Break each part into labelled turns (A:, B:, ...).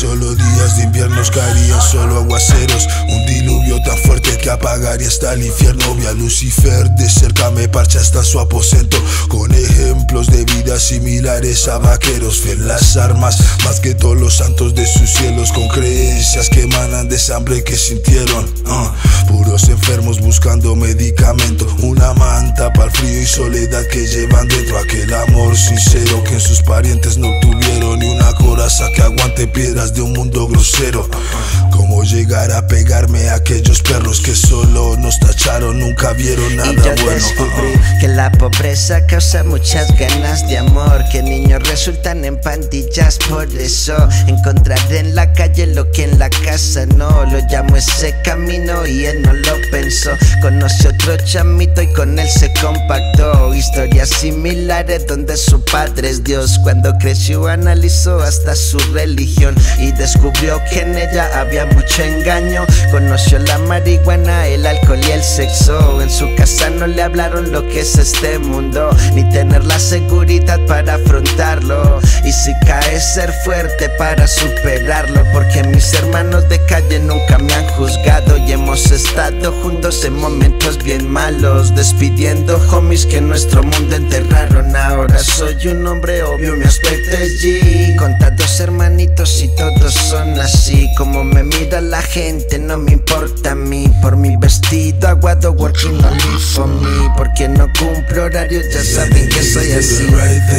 A: solo días de inviernos caerían solo aguaceros, un diluvio tan fuerte que apagaría hasta el infierno. Vi a Lucifer de cerca, me parcha hasta su aposento, con ejemplos de vidas similares a vaqueros. Fe en las armas, más que todos los santos de sus cielos, con creencias que emanan de esa hambre que sintieron. Puros enfermos buscando medicamento, una manta para el frío y soledad que llevan dentro. Aquel amor sincero que en sus parientes no tuvieron, y una coraza que aguante piedras de un mundo grosero. Cómo llegar a pegarme a aquellos perros que solo nos tacharon, nunca vieron nada
B: y yo
A: bueno.
B: Descubrí que la pobreza causa muchas ganas de amor, que niños resultan en pandillas. Por eso encontraré en la calle lo que en la casa no. Lo llamo ese camino y él no lo pensó. Conoció otro chamito y con él se compactó. Historias similares donde su padre es Dios. Cuando creció analizó hasta su religión y descubrió que en ella había mucho engaño. Conoció la marihuana, el alcohol y el sexo. En su casa no le hablaron lo que es este mundo, ni tener la seguridad para afrontarlo. Y si cae, ser fuerte para superarlo, porque mis hermanos de calle nunca me han juzgado y hemos estado juntos en momentos bien malos, despidiendo homies que en nuestro mundo enterraron. Ahora soy un hombre obvio, mi aspecto es G, contados hermanitos y todos son así. Como me mira la gente no me importa a mí, por mi vestido aguado, working only for me, porque no cumplo horario, ya saben que soy así.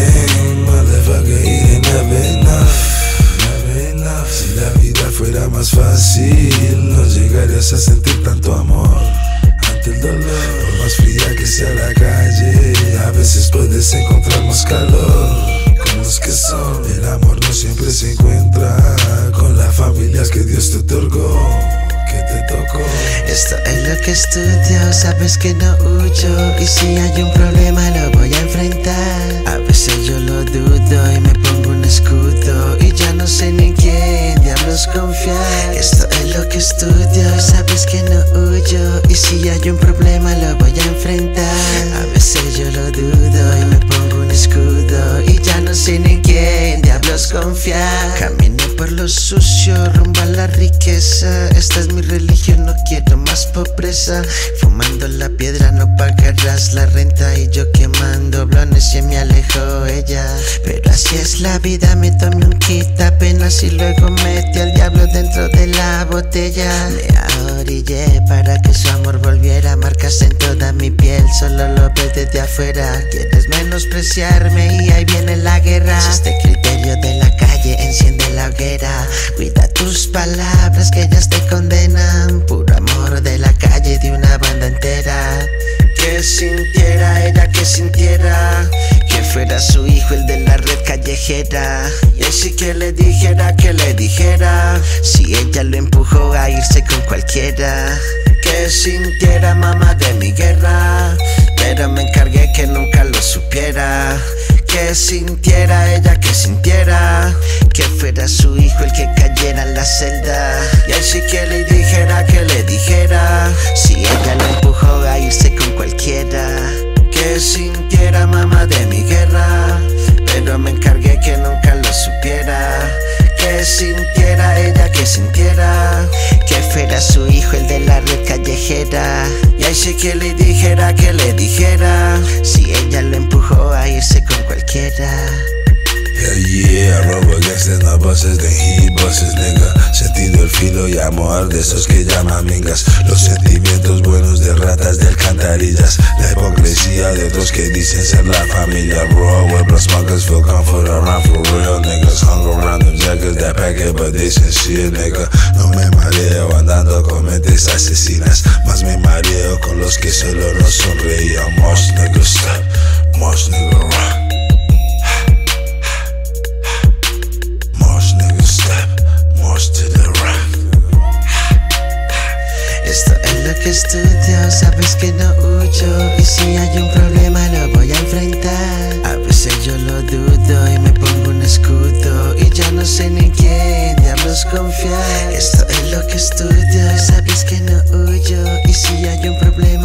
A: Si la vida fuera más fácil, no llegarías a sentir tanto amor ante el dolor. Por más fría que sea la calle, a veces puedes encontrar más calor con los que son. El amor no siempre se encuentra con la familia que Dios te otorgó, que te tocó.
B: Esto es lo que estudio, sabes que no huyo, y si hay un problema lo voy a enfrentar. A veces yo lo dudo y me pongo un escudo, y ya no sé ni en quién diablos confiar. Esto es lo que estudio, y sabes que no huyo, y si hay un problema lo voy a enfrentar. A veces yo lo dudo y me pongo un escudo, y ya no sé ni en quién diablos confiar. Camino por lo sucio, rumbo a la riqueza. Esta es mi religión, no quiero más pobreza. Fumando la piedra no pagarás la renta, y yo quemando blones y me alejó ella. Pero así es la vida, me tomé un quita apenas y luego metí al diablo dentro de la botella. Me ahorillé para que su amor volviera, marcas en toda mi piel, solo lo ves desde afuera. Quieres menospreciarme y ahí viene la guerra. Si este criterio de la calle enciende la hoguera, cuida tus palabras que ellas te condenan. Puro amor de la calle de una banda entera. Que sintiera ella, que sintiera que fuera su hijo el de la red callejera. Y así que le dijera si ella lo empujó a irse con cualquiera. Que sintiera mamá de mi guerra, pero me encargué que nunca lo supiera. Que sintiera ella, que sintiera que fuera su hijo el que cayera en la celda. Y así que le dijera si ella lo empujó a irse con cualquiera. Que sintiera mamá de mi guerra, pero me encargué que nunca lo supiera. Que sintiera ella, que sintiera que fuera su hijo el de la red callejera. Y así que le dijera si ella lo empujó a irse con cualquiera.
A: Yeah, robo gangsters, no bosses, then he bosses, nigga. Sentido el filo y amor de esos que llaman mingas. Los sentimientos buenos de ratas de alcantarillas. La hipocresía de otros que dicen ser la familia. Bro, where blood smokers feel comfort around for real niggas. Hung around them jackets that pack it, but they sincere, nigga. No me mareo andando con mentes asesinas, más me mareo con los que solo nos sonreían. Mosh nigga step, mosh nigga rock.
B: Esto es lo que estudio, sabes que no huyo, y si hay un problema lo voy a enfrentar. A veces yo lo dudo y me pongo un escudo, y ya no sé ni en quién diablos confiar. Esto es lo que estudio, sabes que no huyo, y si hay un problema